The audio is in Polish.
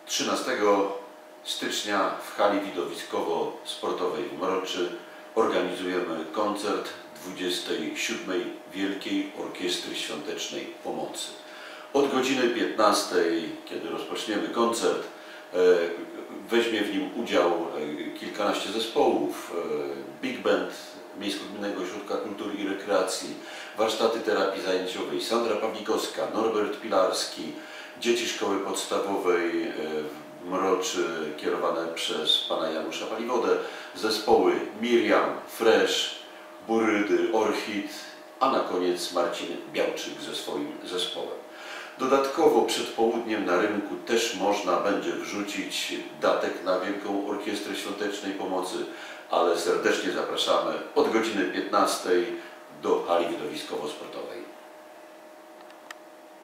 13 stycznia w hali widowiskowo-sportowej w Mroczy organizujemy koncert 27. Wielkiej Orkiestry Świątecznej Pomocy. Od godziny 15, kiedy rozpoczniemy koncert, weźmie w nim udział kilkanaście zespołów, Big Band Miejsko-Gminnego Ośrodka Kultury i Rekreacji, warsztaty terapii zajęciowej, Sandra Pawlikowska, Norbert Pilarski, dzieci szkoły podstawowej w Mroczy kierowane przez pana Janusza Paliwodę, zespoły Miriam, Fresh, Burydy, Orchid, a na koniec Marcin Białczyk ze swoim zespołem. Dodatkowo przed południem na rynku też można będzie wrzucić datek na Wielką Orkiestrę Świątecznej Pomocy, ale serdecznie zapraszamy od godziny 15 do hali widowiskowo-sportowej.